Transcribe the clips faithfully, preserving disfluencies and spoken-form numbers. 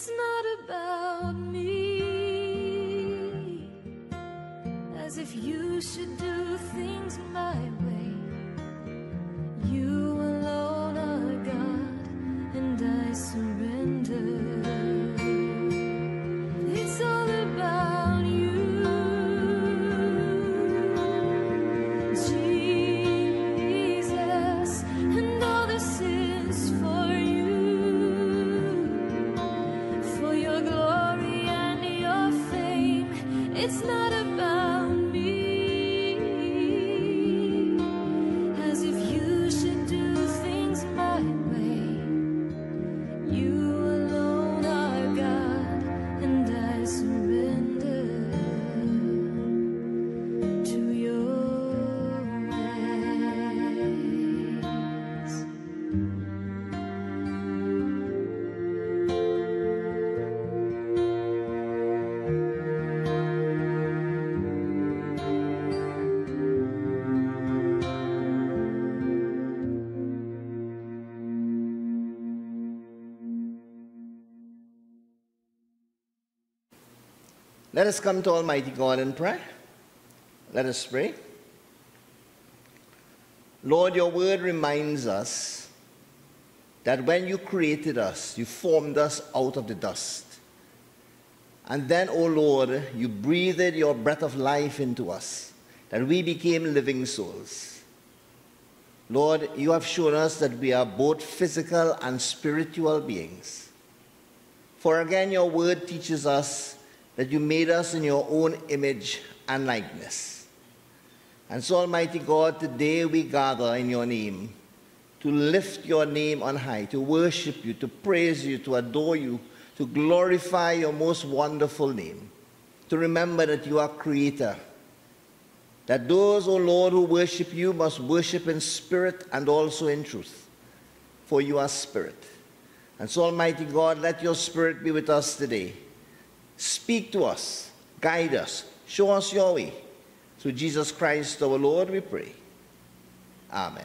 It's not about me, as if you should do things my way. You alone are God, and I surrender. It's all about you, Jesus, and all this is for you, for your glory and your fame. It's not about me, as if you should do things my way. You alone are God, and I surrender to your ways. Let us come to Almighty God in prayer. Let us pray. Lord, your word reminds us that when you created us, you formed us out of the dust. And then, O Lord, you breathed your breath of life into us, that we became living souls. Lord, you have shown us that we are both physical and spiritual beings. For again, your word teaches us that you made us in your own image and likeness. And so, Almighty God, today we gather in your name to lift your name on high, to worship you, to praise you, to adore you, to glorify your most wonderful name, to remember that you are creator, that those, O Lord, who worship you must worship in spirit and also in truth, for you are spirit. And so, Almighty God, let your spirit be with us today. Speak to us, guide us, show us your way. Through Jesus Christ our Lord we pray. Amen.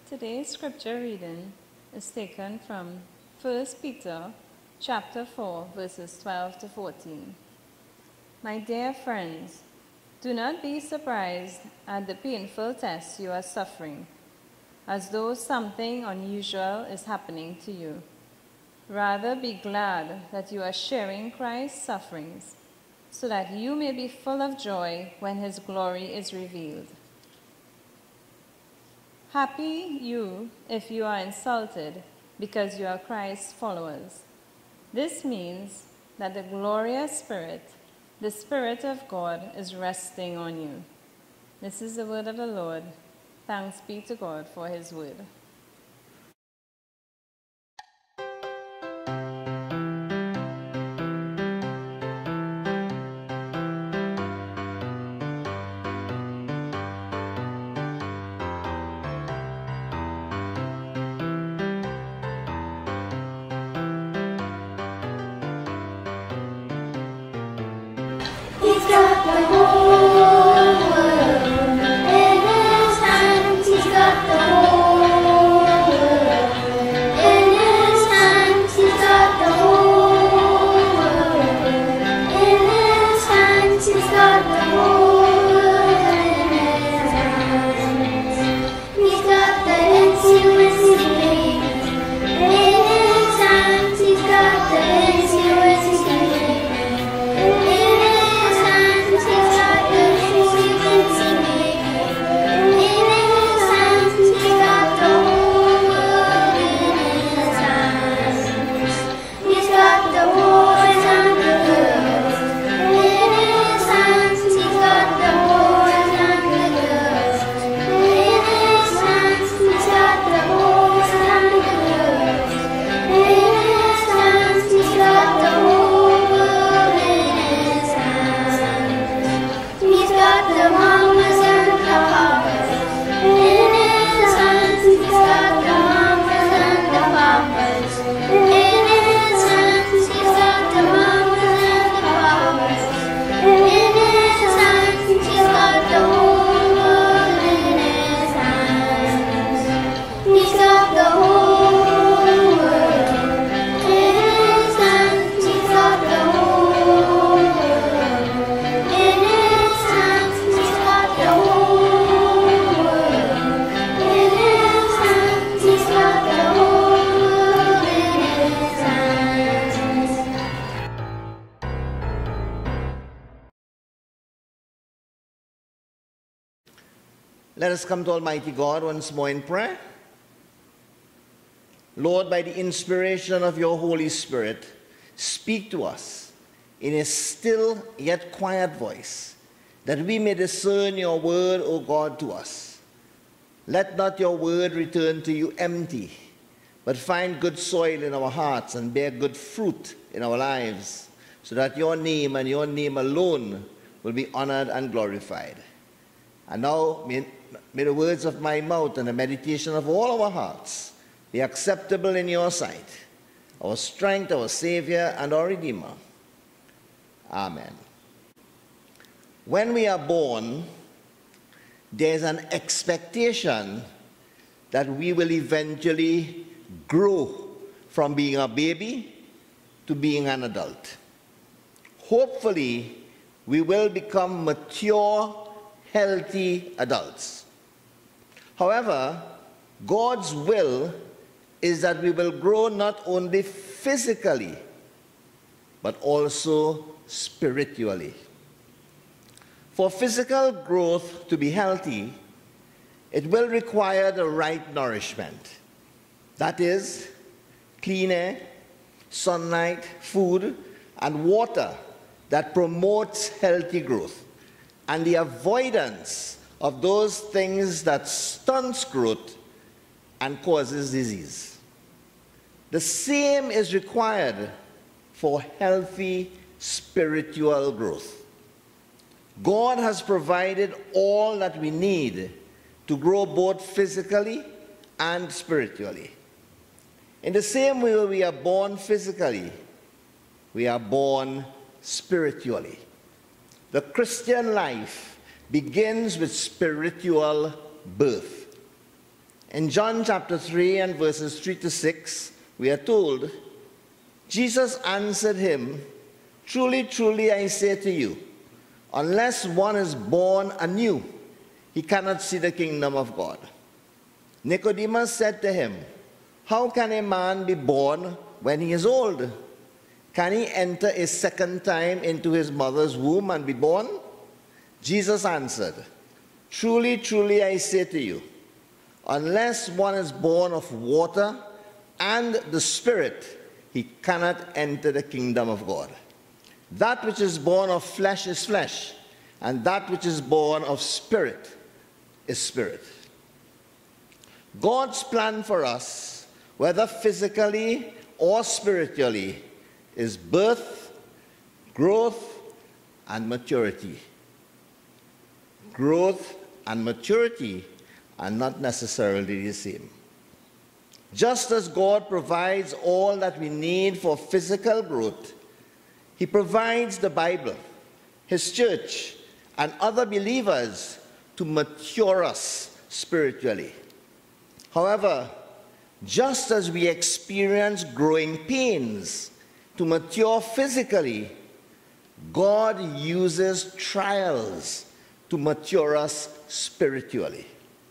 Today's scripture reading is taken from First Peter chapter four, verses twelve to fourteen. My dear friends, do not be surprised at the painful tests you are suffering, as though something unusual is happening to you. Rather be glad that you are sharing Christ's sufferings, so that you may be full of joy when his glory is revealed. Happy you if you are insulted because you are Christ's followers. This means that the glorious Spirit, the Spirit of God, is resting on you. This is the word of the Lord. Thanks be to God for his word. Let us come to Almighty God once more in prayer. Lord, by the inspiration of your Holy Spirit, speak to us in a still yet quiet voice, that we may discern your word, O God, to us. Let not your word return to you empty, but find good soil in our hearts and bear good fruit in our lives, so that your name and your name alone will be honored and glorified. And now, may, may the words of my mouth and the meditation of all our hearts be acceptable in your sight, our strength, our Savior, and our Redeemer. Amen. When we are born, there's an expectation that we will eventually grow from being a baby to being an adult. Hopefully, we will become mature, healthy adults. However, God's will is that we will grow not only physically, but also spiritually. For physical growth to be healthy, it will require the right nourishment. That is, clean air, sunlight, food, and water that promotes healthy growth, and the avoidance of those things that stunts growth and causes disease. The same is required for healthy spiritual growth. God has provided all that we need to grow both physically and spiritually. In the same way we are born physically, we are born spiritually. The Christian life begins with spiritual birth. In John chapter three and verses three to six, we are told, Jesus answered him, "Truly, truly, I say to you, unless one is born anew, he cannot see the kingdom of God." Nicodemus said to him, "How can a man be born when he is old? Can he enter a second time into his mother's womb and be born?" Jesus answered, "Truly, truly, I say to you, unless one is born of water and the Spirit, he cannot enter the kingdom of God. That which is born of flesh is flesh, and that which is born of spirit is spirit." God's plan for us, whether physically or spiritually, is birth, growth, and maturity. Growth and maturity are not necessarily the same. Just as God provides all that we need for physical growth, he provides the Bible, his church, and other believers to mature us spiritually. However, just as we experience growing pains to mature physically, God uses trials to mature us spiritually.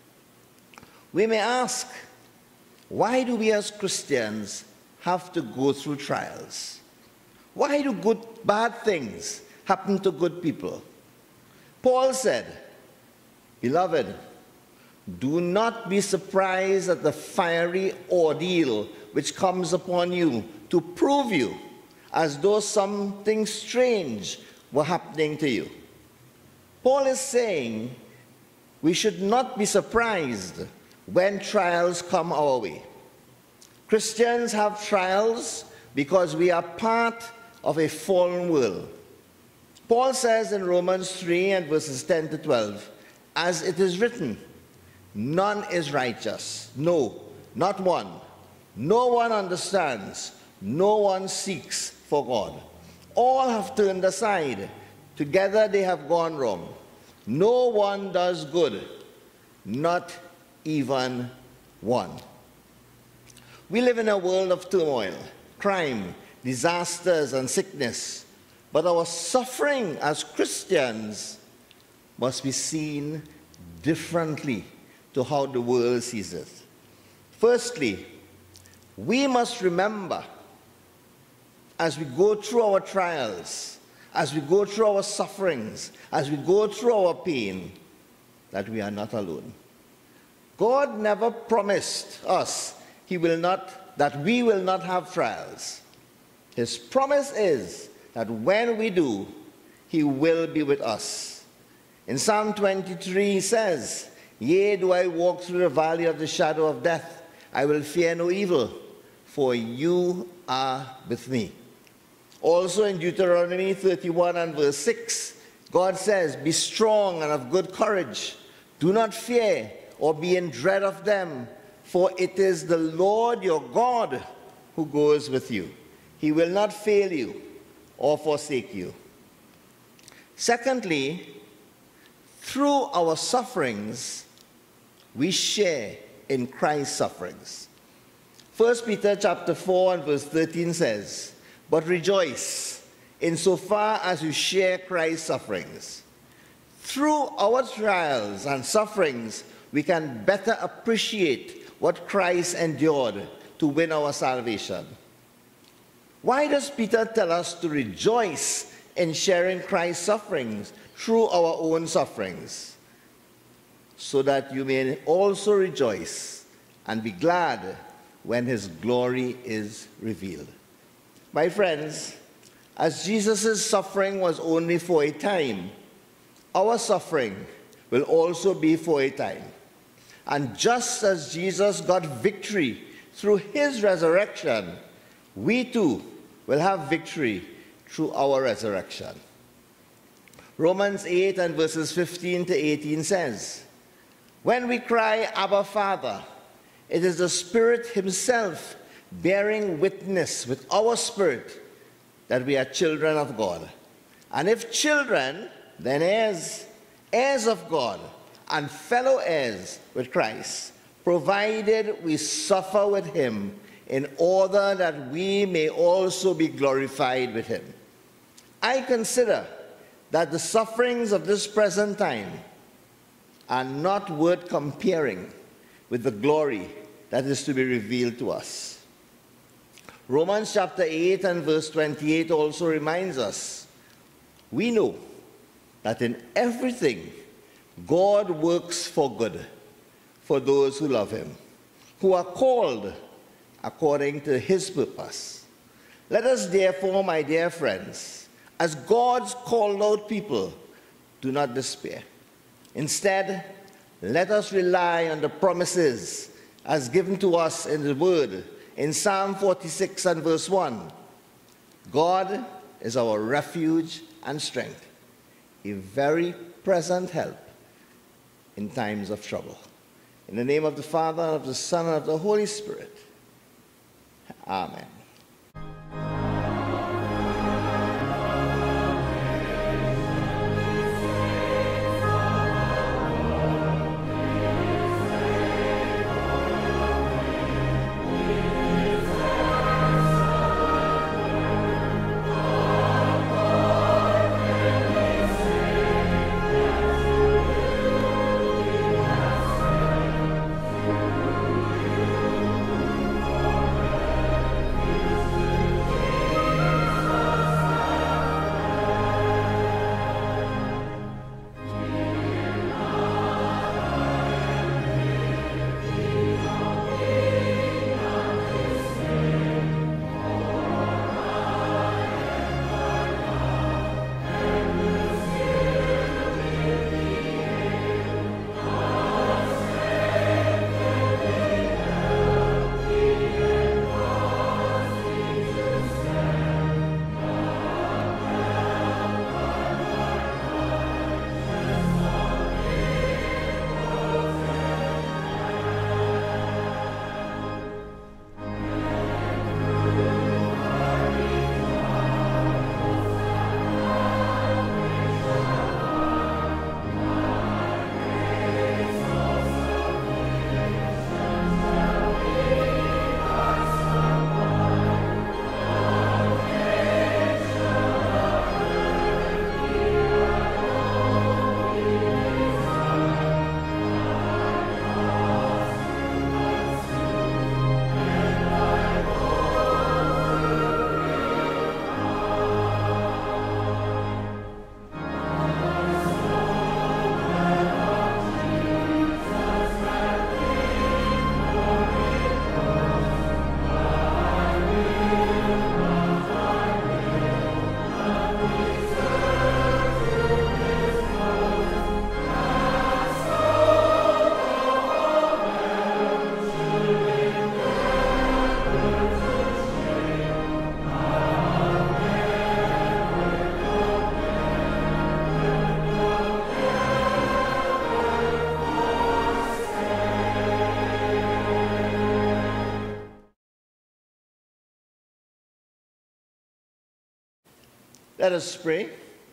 We may ask, why do we as Christians have to go through trials? Why do good, bad things happen to good people? Paul said, "Beloved, do not be surprised at the fiery ordeal which comes upon you to prove you, as though something strange were happening to you." Paul is saying we should not be surprised when trials come our way. Christians have trials because we are part of a fallen world. Paul says in Romans three and verses ten to twelve, "As it is written, none is righteous, no, not one. No one understands, no one seeks for God. All have turned aside, together they have gone wrong. No one does good, not even one." We live in a world of turmoil, crime, disasters, and sickness, but our suffering as Christians must be seen differently to how the world sees it. Firstly, we must remember as we go through our trials, as we go through our sufferings, as we go through our pain, that we are not alone. God never promised us he will not, that we will not have trials. His promise is that when we do, he will be with us. In Psalm twenty-three, he says, "Yea, do I walk through the valley of the shadow of death, I will fear no evil, for you are with me." Also in Deuteronomy thirty-one and verse six, God says, "Be strong and of good courage. Do not fear or be in dread of them, for it is the Lord your God who goes with you. He will not fail you or forsake you." Secondly, through our sufferings, we share in Christ's sufferings. First Peter chapter four and verse thirteen says, "But rejoice insofar as you share Christ's sufferings." Through our trials and sufferings, we can better appreciate what Christ endured to win our salvation. Why does Peter tell us to rejoice in sharing Christ's sufferings through our own sufferings? So that you may also rejoice and be glad when his glory is revealed. My friends, as Jesus' suffering was only for a time, our suffering will also be for a time. And just as Jesus got victory through his resurrection, we too will have victory through our resurrection. Romans eight and verses fifteen to eighteen says, "When we cry, 'Abba, Father,' it is the Spirit himself bearing witness with our spirit that we are children of God. And if children, then heirs, heirs of God, and fellow heirs with Christ, provided we suffer with him, in order that we may also be glorified with him. I consider that the sufferings of this present time are not worth comparing with the glory that is to be revealed to us. Romans chapter eight and verse twenty-eight also reminds us, we know that in everything God works for good for those who love him, who are called according to his purpose. Let us therefore, my dear friends, as God's called out people, do not despair. Instead, let us rely on the promises as given to us in the word in Psalm forty-six and verse one. God is our refuge and strength, a very present help in times of trouble. In the name of the Father, and of the Son, and of the Holy Spirit. Amen. Let us pray.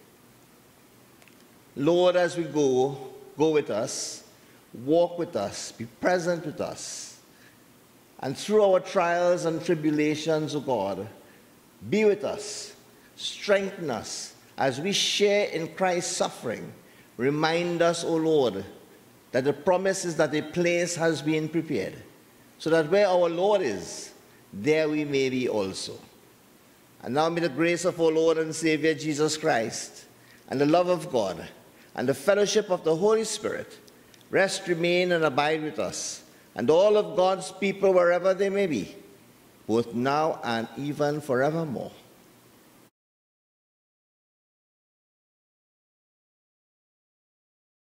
Lord, as we go, go with us, walk with us, be present with us. And through our trials and tribulations, O God, be with us, strengthen us as we share in Christ's suffering. Remind us, O Lord, that the promise is that a place has been prepared, so that where our Lord is, there we may be also. And now may the grace of our Lord and Savior Jesus Christ, and the love of God, and the fellowship of the Holy Spirit rest, remain, and abide with us, and all of God's people wherever they may be, both now and even forevermore.